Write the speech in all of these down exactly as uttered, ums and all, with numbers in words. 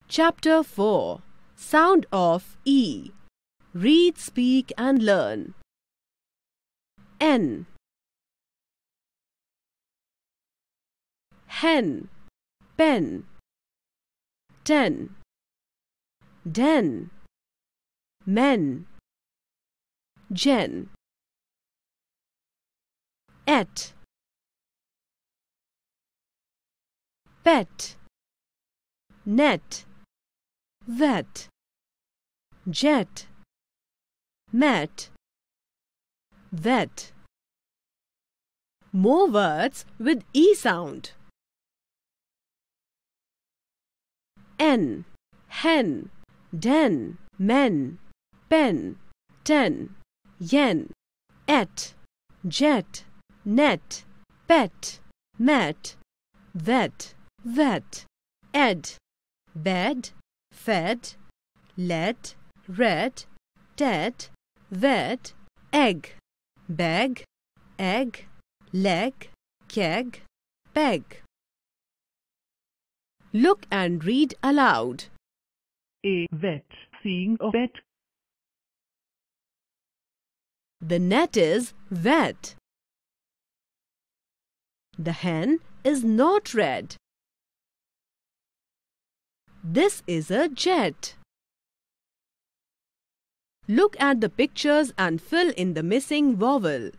Chapter four. Sound of E. Read, speak and learn. N. Hen. Pen. Ten. Den. Men. Gen. Et. Pet. Net. Vet. Jet. Met. Vet. More words with E sound. N. Hen. Den. Men. Pen. Ten. Yen. Et. Jet. Net. Pet. Met. Vet. Vet. Ed. Bed. Fed. Led. Read. Dead. Ved. Egg. Beg. Egg. Leg. Keg. Peg. Look and read aloud. A vet seeing a vet. The net is wet. The hen is not red. This is a jet. Look at the pictures and fill in the missing vowel.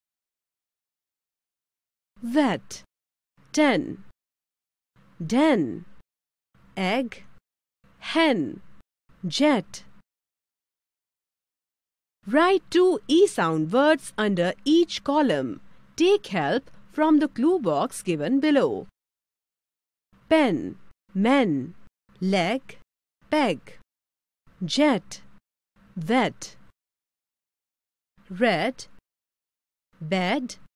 Vet. Ten. Den. Egg. Hen. Jet. Write two E sound words under each column. Take help from the clue box given below. Pen. Men. Leg. Peg. Jet. Vet. Red. Bed.